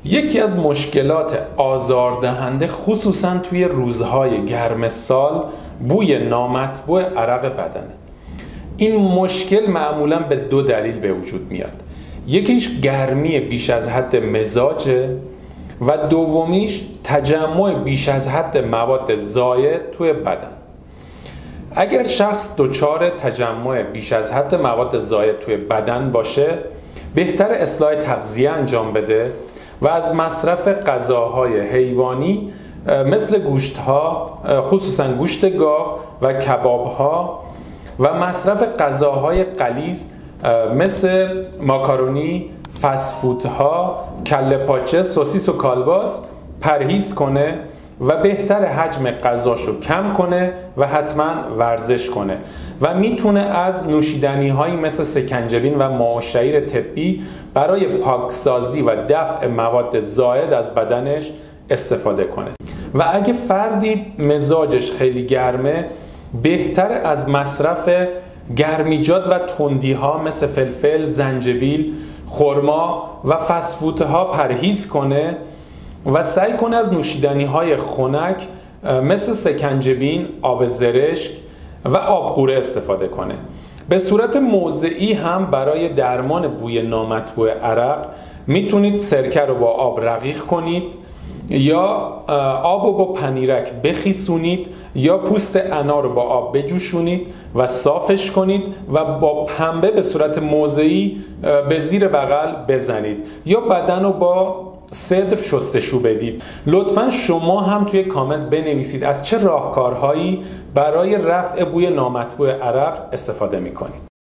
یکی از مشکلات آزاردهنده خصوصا توی روزهای گرم سال بوی نامطبوع عرق بدنه. این مشکل معمولا به دو دلیل به وجود میاد. یکیش گرمی بیش از حد مزاجه و دومیش تجمع بیش از حد مواد زائد توی بدن. اگر شخص دچار تجمع بیش از حد مواد زائد توی بدن باشه، بهتر اصلاح تغذیه انجام بده و از مصرف غذاهای حیوانی مثل گوشت‌ها، خصوصا گوشت گاو و کباب‌ها و مصرف غذاهای غلیظ مثل ماکارونی، فست‌فودها، کله پاچه، سوسیس و کالباس پرهیز کنه و بهتر حجم غذاشو کم کنه و حتما ورزش کنه و میتونه از نوشیدنی‌هایی مثل سکنجبین و ماه‌وشعیر طبی برای پاکسازی و دفع مواد زائد از بدنش استفاده کنه. و اگه فردی مزاجش خیلی گرمه، بهتر از مصرف گرمیجات و تندی‌ها مثل فلفل، زنجبیل، خرما و فست‌فودها پرهیز کنه و سعی کنه از نوشیدنی‌های خنک مثل سکنجبین، آب زرشک و آبغوره استفاده کنه. به صورت موضعی هم برای درمان بوی نامطبوع عرق میتونید سرکه رو با آب رقیق کنید یا آب رو با پنیرک بخیسونید یا پوست انار رو با آب بجوشونید و صافش کنید و با پنبه به صورت موضعی به زیر بغل بزنید یا بدن رو با سدر شستشو بدید. لطفاً شما هم توی کامنت بنویسید از چه راهکارهایی برای رفع بوی نامطبوع عرق استفاده میکنید.